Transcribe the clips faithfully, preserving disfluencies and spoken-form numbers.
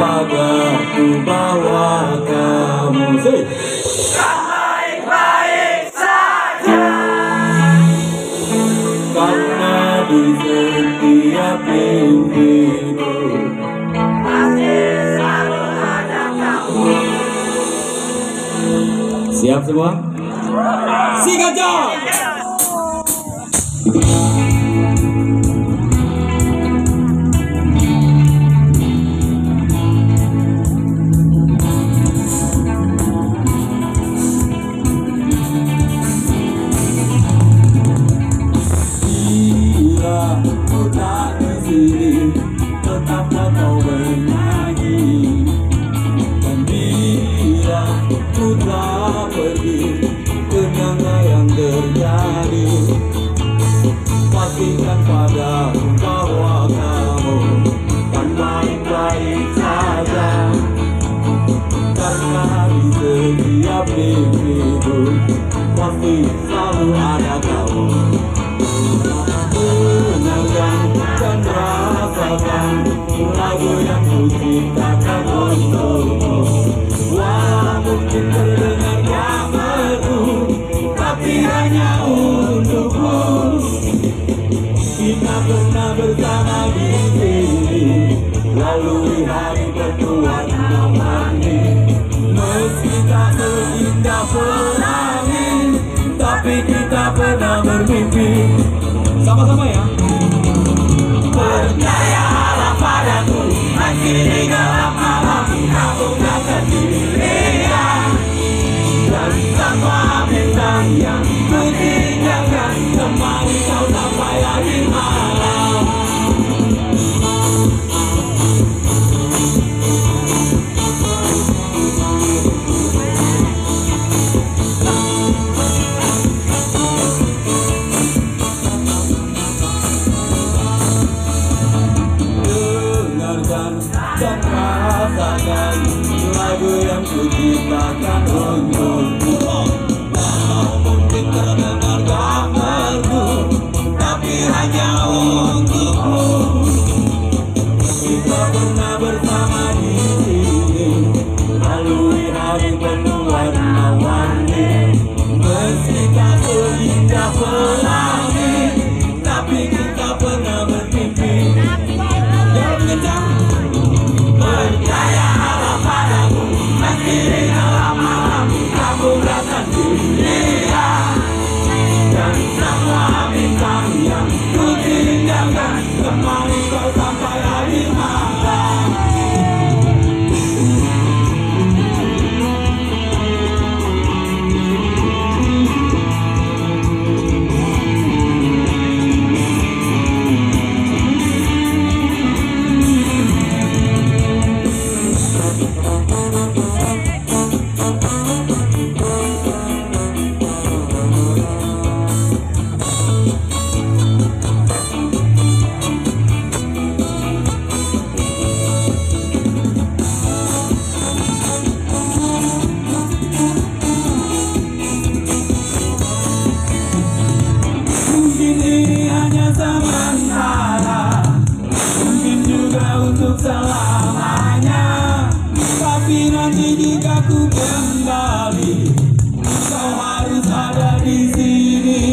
pagarku bawa kamu. Say. Baik-baik saja, karena di setiap mimpiku pasti selalu ada kamu. Siap semua? Sikat jam! Tetaplah kau bernyanyi, dan bila ku telah pergi, kenapa yang terjadi? Pastikan padaku bahwa kamu kan baik-baik saja, karena di setiap mimpiku pasti selalu ada kamu. Dengarkan dan rasakan lagu yang ku ciptakan untukmu. Walau mungkin terdengar gak merdu, tapi hanya untukmu. Kita pernah bersama di sini, lalui hari penuh warna-warni. Meski tak seindah pelangi, tapi kita pernah bermimpi. Sama-sama ya. Percayalah padaku, meski di gelap malam kamu tak sendirian, dan semua bintang yang ku tinggalkan temani kau sampai akhir malam. Dan rasakan lagu yang ku ciptakan untukmu. Walau mungkin terdengar gak merdu, tapi hanya untukmu. Kita pernah bersama di sini, lalui hari penuh warna-warni. Meski tak seindah pelangi, tapi kita pernah bermimpi. Jangan kencang. Percayalah padaku, meski di dalam malam kamu tak sendirian, dan semua bintang yang ku tinggalkan temani kau sampai akhir malam. Mungkin ini hanya sementara, mungkin juga untuk selamanya. Tapi nanti jika ku kembali, kau harus ada di sini.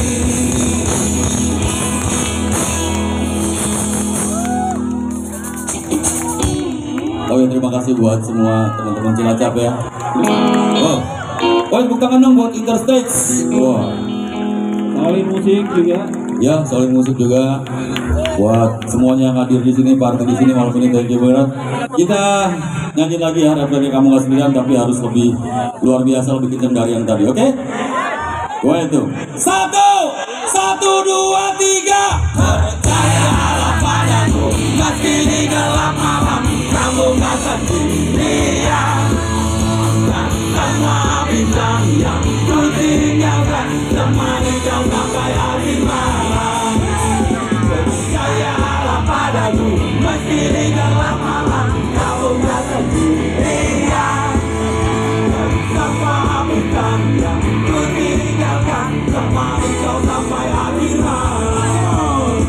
Oke, terima kasih buat semua teman-teman Cilacap ya. Oh, oh tepuk tangan dong buat Interstage. Wah. Salin musik juga. Ya, salin musik juga. Buat semuanya yang hadir di sini, partai di sini malam ini, thank you banget. Kita nyanyi lagi ya, refleksi kamu nggak sendirian, tapi harus lebih luar biasa, lebih kencang dari yang tadi, oke? Okay? Wah itu. Satu, satu, dua, tiga. Percayalah padaku, meski di gelap malam kamu tak sendirian, dan semua bintang yang ku tinggalkan temani kau sampai akhir malam. Percayalah padaku, meski di gelap malam kamu tak sendirian, dan semua bintang yang ku tinggalkan temani kau sampai akhir malam.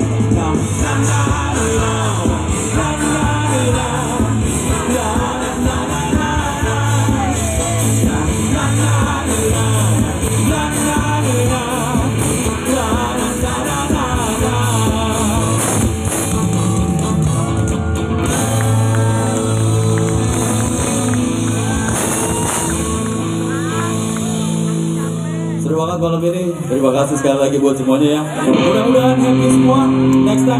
Seru banget malam ini. Terima kasih sekali lagi buat semuanya ya. Mudah-mudahan happy semua. Next time